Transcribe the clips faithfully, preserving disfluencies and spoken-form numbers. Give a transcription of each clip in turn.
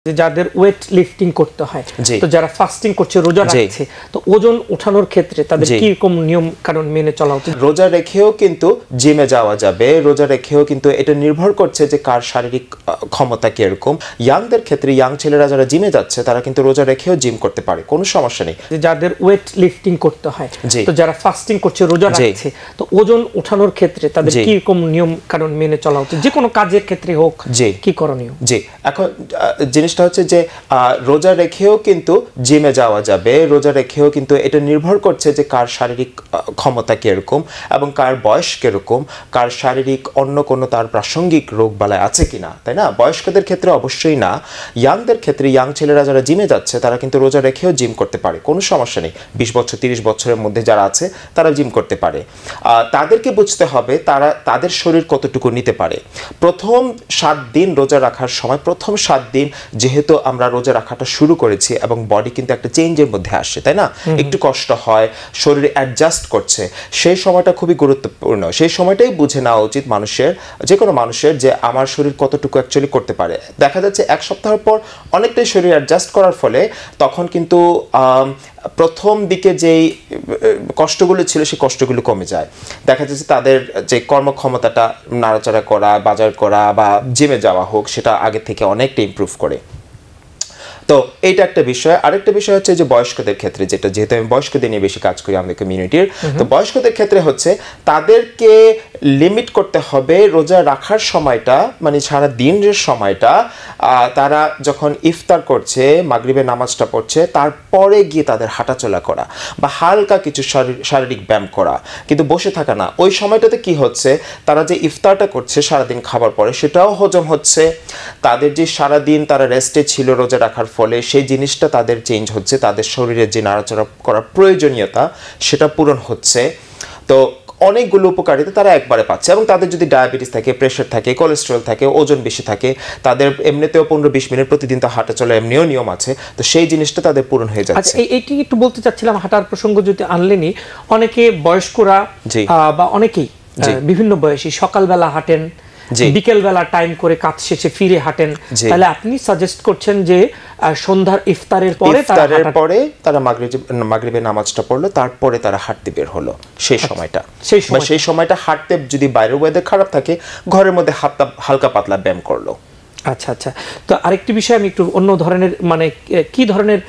যাদের weight lifting করতে হয়, তো যারা ফাস্টিং করছে, রোজা রাখছে, তো ওজন ওঠানোর ক্ষেত্রে তাদের কি রকম নিয়ম কানুন মেনে চলা উচিত? রোজা রেখেও কিন্তু জিমে যাওয়া যাবে, রোজা রেখেও কিন্তু এটা নির্ভর করছে যে কার শারীরিক ক্ষমতা কিরকম। ইয়াংদের ক্ষেত্রে, ইয়াং ছেলেরা যারা জিমে যাচ্ছে তারা কিন্তু রোজা রেখেও জিম করতে পারে, কোনো সমস্যা নেই। যাদের ওয়েট লিফটিং করতে হয়, তো যারা ফাস্টিং করছে, রোজা রাখছে, তো ওজন ওঠানোর ক্ষেত্রে তাদের কি রকম নিয়ম কানুন মেনে চলা উচিত, যে কোনো কাজের ক্ষেত্রে হোক, কি করণীয়? জি, এখন জিনিসটা হচ্ছে যে রোজা রেখেও কিন্তু জিমে যাওয়া যাবে, রোজা রেখেও কিন্তু এটা নির্ভর করছে যে কার শারীরিক ক্ষমতা কিরকম এবং কার বয়স কিরকম, কার শারীরিক অন্য কোনো তার প্রাসঙ্গিক রোগ বালায় আছে কিনা, তাই না? বয়স্কদের ক্ষেত্রে অবশ্যই না। ইয়াংদের ক্ষেত্রে, ইয়াং ছেলেরা যারা জিমে যাচ্ছে তারা কিন্তু রোজা রেখেও জিম করতে পারে, কোনো সমস্যা নেই। বিশ বছর তিরিশ বছরের মধ্যে যারা আছে তারা জিম করতে পারে। তাদেরকে বুঝতে হবে তারা তাদের শরীর কতটুকু নিতে পারে। প্রথম সাত দিন রোজা রাখার সময়, প্রথম সাত দিন যেহেতু আমরা রোজা রাখাটা শুরু করেছি এবং বডি কিন্তু একটা চেঞ্জের মধ্যে আসে, তাই না? একটু কষ্ট হয়, শরীরে অ্যাডজাস্ট করছে, সেই সময়টা খুবই গুরুত্বপূর্ণ। সেই সময়টাই বুঝে নেওয়া উচিত মানুষের, যে কোনো মানুষের, যে আমার শরীর কতটুকু অ্যাকচুয়ালি করতে পারে। দেখা যাচ্ছে এক সপ্তাহ পর অনেকটাই শরীর অ্যাডজাস্ট করার ফলে তখন কিন্তু প্রথম দিকে যেই কষ্টগুলো ছিল সেই কষ্টগুলো কমে যায়। দেখা যাচ্ছে তাদের যে কর্মক্ষমতাটা, নাড়াচাড়া করা, বাজার করা বা জিমে যাওয়া হোক, সেটা আগে থেকে অনেকটা ইমপ্রুভ করে। তো এইটা একটা বিষয়। আরেকটা বিষয় হচ্ছে যে বয়স্কদের ক্ষেত্রে, যেটা যেহেতু আমি বয়স্কদের নিয়ে বেশি কাজ করি আমাদের কমিউনিটির, তো বয়স্কদের ক্ষেত্রে হচ্ছে তাদেরকে লিমিট করতে হবে রোজা রাখার সময়টা, মানে সারা দিনের সময়টা তারা যখন ইফতার করছে, মাগরিবের নামাজটা পড়ছে, তারপরে গিয়ে তাদের হাঁটাচলা করা বা হালকা কিছু শারীরিক ব্যায়াম করা, কিন্তু বসে থাকা না। ওই সময়টাতে কি হচ্ছে, তারা যে ইফতারটা করছে সারাদিন খাবার পরে, সেটাও হজম হচ্ছে। তাদের যে সারাদিন তারা রেস্টে ছিল রোজা রাখার ফলে, সেই জিনিসটা তাদের চেঞ্জ হচ্ছে, তাদের শরীরের যে নাড়াচাড়া করার প্রয়োজনীয়তা সেটা পূরণ হচ্ছে। তো অনেকগুলো উপকারিতা তারা একবারে পাচ্ছে। এবং তাদের যদি ডায়াবেটিস থাকে, প্রেশার থাকে, কোলেস্টেরল থাকে, ওজন বেশি থাকে, তাদের এমনিতেও পনেরো বিশ মিনিট প্রতিদিন তো হাঁটা চলা এমনিও নিয়ম আছে, তো সেই জিনিসটা তাদের পূরণ হয়ে যাচ্ছে। এইটি একটু বলতে চাচ্ছিলাম, হাঁটার প্রসঙ্গ যদি আনলেনি, অনেকে বয়স্করা বা অনেকেই বিভিন্ন বয়সী সকালবেলা হাঁটেন, বিকেল বেলা টাইম করে কাজ শেষে ফিরে হাঁটেন, তাহলে আপনি সাজেস্ট করছেন যে সন্ধ্যার ইফতারের পরে ইফতারের পরে তারা মাগরিবের নামাজটা পড়লো, তারপরে তারা হাঁটতে বের হলো, সেই সময়টা সেই সময় সেই সময়টা হাঁটতে, যদি বাইরের ওয়েদার খারাপ থাকে, ঘরের মধ্যে হালকা হালকা পাতলা ব্যায়াম করলো। আচ্ছা আচ্ছা তো আরেকটি বিষয় আমি একটু অন্য ধরনের, মানে কি ধরনের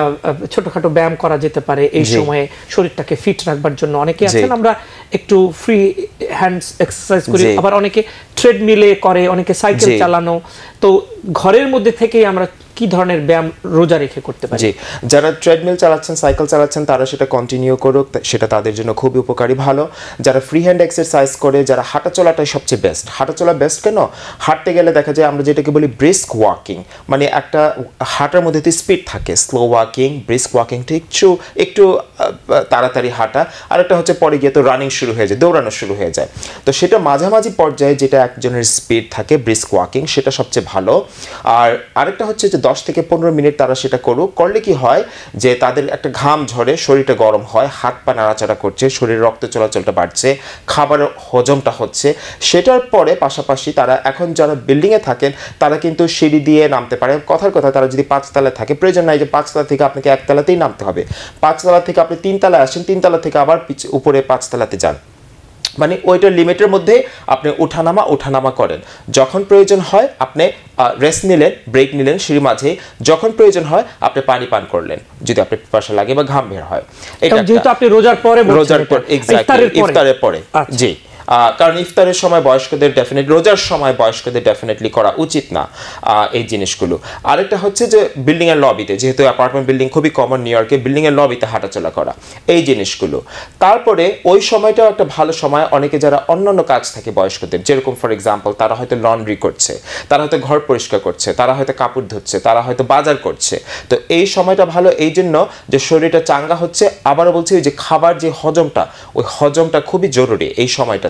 ছোটখাটো ব্যায়াম করা যেতে পারে এই সময়ে শরীরটাকে ফিট রাখবার জন্য? অনেকে আছেন আমরা একটু ফ্রি হ্যান্ডস এক্সারসাইজ করি, আবার অনেকে ট্রেডমিলে করে, অনেকে সাইকেল চালানো। তো ঘরের মধ্যে থেকেই আমরা কি ধরনের ব্যায়াম রোজা রেখে করতে পারি? জি, যারা ট্রেডমিল চালাচ্ছেন, সাইকেল চালাচ্ছেন, তারা সেটা কন্টিনিউ করুক, সেটা তাদের জন্য খুবই উপকারী, ভালো। যারা ফ্রি হ্যান্ড এক্সারসাইজ করে, যারা হাঁটা চলাটাই সবচেয়ে বেস্ট। হাঁটা চলা বেস্ট কেন? হাঁটতে গেলে দেখা যায় আমরা যেটাকে বলি ব্রিস্ক ওয়াকিং, মানে একটা হাঁটার মধ্যে তো স্পিড থাকে, স্লো ওয়াকিং, ব্রিস্ক ওয়াকিংটা একটু একটু তাড়াতাড়ি হাঁটা, আর একটা হচ্ছে পরে গিয়ে তো রানিং শুরু হয়ে যায়, দৌড়ানো শুরু হয়ে যায়। তো সেটা মাঝামাঝি পর্যায়ে যেটা একজনের স্পিড থাকে, ব্রিস্ক ওয়াকিং, সেটা সবচেয়ে ভালো। আর আরেকটা হচ্ছে যে দশ থেকে পনেরো মিনিট তারা সেটা করুক। করলে কি হয় যে তাদের একটা ঘাম ঝরে, শরীরটা গরম হয়, হাত পা নাড়াচাড়া করছে, শরীরের রক্ত চলাচলটা বাড়ছে, খাবারের হজমটা হচ্ছে। সেটার পরে পাশাপাশি তারা, এখন যারা বিল্ডিংয়ে থাকেন তারা কিন্তু সিঁড়ি দিয়ে নামতে পারে। কথার কথা, তারা যদি পাঁচতলায় থাকে, প্রয়োজন নাই যে পাঁচতলা থেকে আপনাকে একতলাতেই নামতে হবে। পাঁচতলা থেকে আপনি তিনতলায় আসেন, তিনতলা থেকে আবার উপরে পাঁচতলাতে যান, মানে ওইটার লিমিটের মধ্যে আপনি ওঠানামা ওঠানামা করেন। যখন প্রয়োজন হয় আপনি রেস্ট নিলেন, ব্রেক নিলেন সিঁড়ি মাঝে, যখন প্রয়োজন হয় আপনি পানি পান করলেন যদি আপনার পিপাসা লাগে বা ঘাম বের হয়। এটা যেহেতু আপনি রোজার পরে রোজার পর এক্স্যাক্টলি ইফতারের পরে, জি, কারণ ইফতারের সময় বয়স্কদের ডেফিনেটলি, রোজার সময় বয়স্কদের ডেফিনেটলি করা উচিত না এই জিনিসগুলো। আরেকটা হচ্ছে যে বিল্ডিংয়ের লবিতে, যেহেতু অ্যাপার্টমেন্ট বিল্ডিং খুবই কমন নিউ ইয়র্কে, বিল্ডিংয়ের লবিতে হাঁটাচলা করা, এই জিনিসগুলো। তারপরে ওই সময়টাও একটা ভালো সময়। অনেকে যারা অন্যান্য কাজ থাকে বয়স্কদের, যেরকম ফর এক্সাম্পল তারা হয়তো লন্ড্রি করছে, তারা হয়তো ঘর পরিষ্কার করছে, তারা হয়তো কাপড় ধুচ্ছে, তারা হয়তো বাজার করছে, তো এই সময়টা ভালো এই জন্য যে শরীরটা চাঙ্গা হচ্ছে। আবারও বলছি যে খাবার যে হজমটা, ওই হজমটা খুবই জরুরি এই সময়টাতে।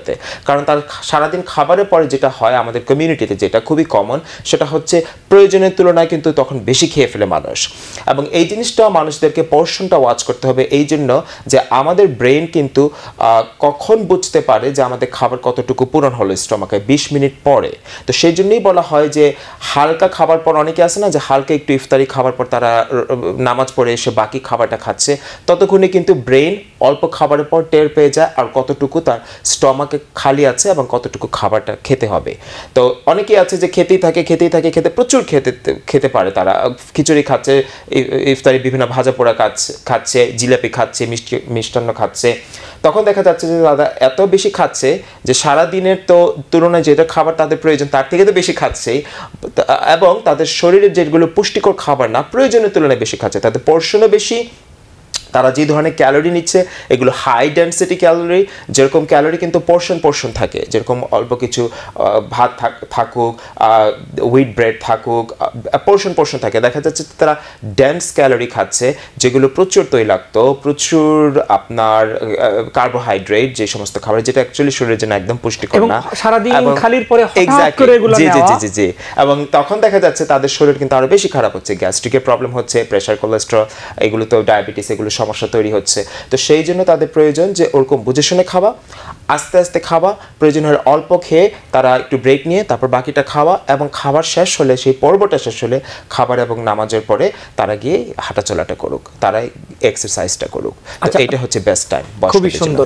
খেতে, কারণ তার সারাদিন খাবারের পরে যেটা হয় আমাদের কমিউনিটিতে, যেটা খুবই কমন, সেটা হচ্ছে প্রয়োজনের তুলনায় কিন্তু তখন বেশি খেয়ে ফেলে মানুষ। এবং এই জিনিসটা মানুষদেরকে পোর্শনটা ওয়াচ করতে হবে, এই জন্য যে আমাদের ব্রেন কিন্তু কখন বুঝতে পারে যে আমাদের খাবার কতটুকু পূরণ হলো স্টমাকে, বিশ মিনিট পরে। তো সেই জন্যই বলা হয় যে হালকা খাবার পর, অনেকে আছে না যে হালকা একটু ইফতারি খাবার পর তারা নামাজ পড়ে এসে বাকি খাবারটা খাচ্ছে, ততক্ষণে কিন্তু ব্রেন অল্প খাবারের পর টের পেয়ে যায় আর কতটুকু তার স্টমাকে খালি আছে এবং কতটুকু খাবারটা খেতে হবে। তো অনেকেই আছে যে খেতেই থাকে খেতেই থাকে খেতে প্রচুর খেতে খেতে পারে, তারা খিচুড়ি খাচ্ছে, ইফতারি বিভিন্ন ভাজা পোড়া খাচ্ছে খাচ্ছে জিলাপি খাচ্ছে, মিষ্টি মিষ্টান্ন খাচ্ছে। তখন দেখা যাচ্ছে যে দাদা এত বেশি খাচ্ছে যে সারাদিনের তো তুলনায় যেটা খাবার তাদের প্রয়োজন তার থেকে তো বেশি খাচ্ছেই, এবং তাদের শরীরের যেগুলো পুষ্টিকর খাবার না প্রয়োজনের তুলনায় বেশি খাচ্ছে, তাদের পোর্শনও বেশি, তারা যে ধরনের ক্যালোরি নিচ্ছে এগুলো হাই ডেন্সিটি ক্যালোরি। যেরকম ক্যালোরি কিন্তু পোর্শন পোর্শন থাকে, যেরকম অল্প কিছু ভাত থাকুক, হুইট ব্রেড থাকুক, পোর্শন পোর্শন থাকে। দেখা যাচ্ছে তারা ডেন্স ক্যালোরি খাচ্ছে, যেগুলো প্রচুর তৈলাক্ত, প্রচুর আপনার কার্বোহাইড্রেট, যে সমস্ত খাবার যেটা অ্যাকচুয়ালি শরীরের জন্য একদম পুষ্টিকর না, সারাদিন খালির পরে হঠাৎ করে এগুলো জি জি জি জি এবং তখন দেখা যাচ্ছে তাদের শরীর কিন্তু আরো বেশি খারাপ হচ্ছে, গ্যাস্ট্রিকের প্রবলেম হচ্ছে, প্রেশার, কোলেস্টেরল, এগুলো তো ডায়াবেটিস, এগুলো সমস্যা তৈরি হচ্ছে। তো সেই জন্য তাদের প্রয়োজন যে ওরকম বুঝে শুনে খাওয়া, আস্তে আস্তে খাওয়া, প্রয়োজন হলে অল্প খেয়ে তারা একটু ব্রেক নিয়ে তারপর বাকিটা খাওয়া, এবং খাবার শেষ হলে, সেই পর্বটা শেষ হলে খাবার এবং নামাজের পরে তারা গিয়ে হাঁটাচলাটা করুক, তারা এক্সারসাইজটা করুক। তো এটা হচ্ছে বেস্ট টাইম। খুবই সুন্দর।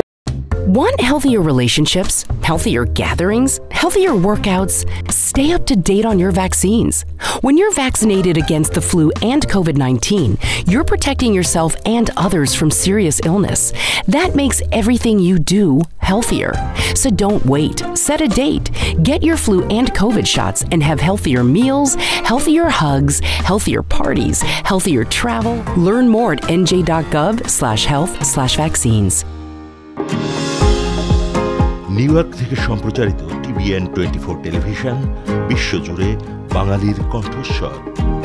Want healthier relationships, healthier gatherings, healthier workouts? Stay up to date on your vaccines. When you're vaccinated against the flu and COVID nineteen, you're protecting yourself and others from serious illness. That makes everything you do healthier. So don't wait. Set a date. Get your flu and COVID shots and have healthier meals, healthier hugs, healthier parties, healthier travel. Learn more at n j dot gov slash health slash vaccines. New York থেকে সম্প্রচারিত TVN twenty four television, বিশ্বজুড়ে বাঙালির কণ্ঠস্বর।